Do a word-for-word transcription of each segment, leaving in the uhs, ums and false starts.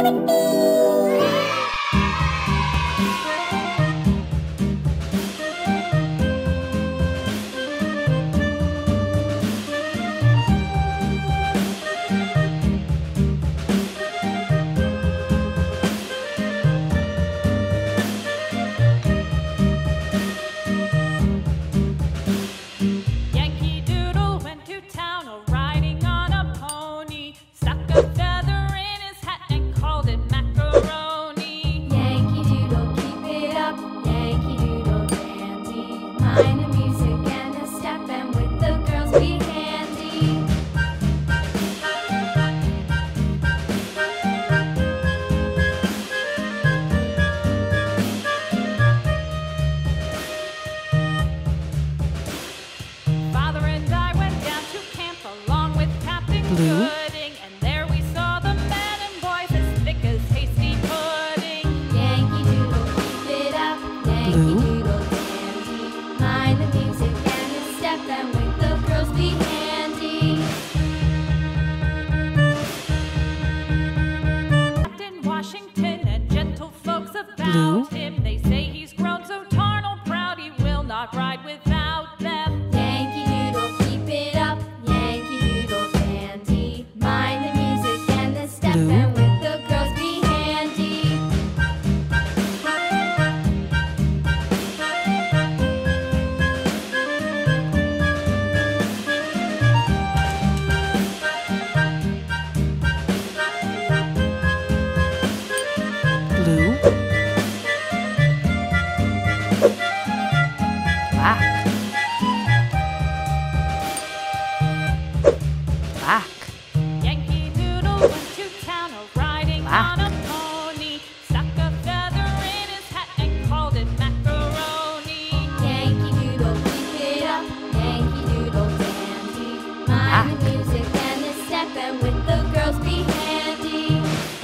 Yankee Doodle went to town a-riding on a pony, stuck a feather in his hat and called it macaroni. Yankee Doodle, keep it up, Yankee Doodle dandy. Mind the music and the step, and with the girls be handy. Father and I went down to camp along with Captain Blue. Pudding, and there we saw the men and boys as thick as hasty pudding. Yankee Doodle, keep it up, Yankee Blue. Doodle dandy. Mind the music and the step, and with the girls be handy. Captain Washington and gentle folks about Blue. him, they say he's grown so tarnal proud he will not ride without them. Yankee Doodle, keep it up, Yankee Doodle dandy. Mind the music and the step, Blue. and with the girls be handy. Blue. Black. Black. Yankee Doodle went to town a-riding Black. on a pony, stuck a feather in his hat and called it macaroni. Yankee Doodle, keep it up, Yankee Doodle dandy. Mind the music and the step, and with the girls be handy.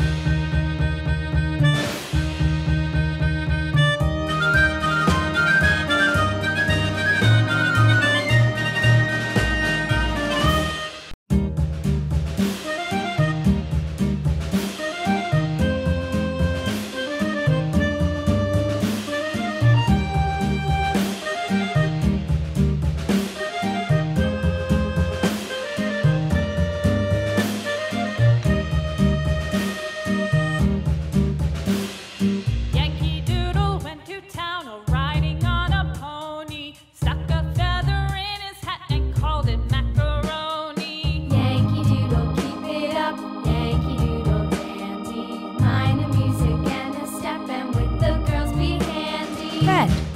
Yankee Doodle went to town a-riding on a pony, stuck a feather in his hat and called it macaroni. Yankee Doodle, keep it up, Yankee Doodle dandy. Mind the music and the step, and with the girls be handy. Red.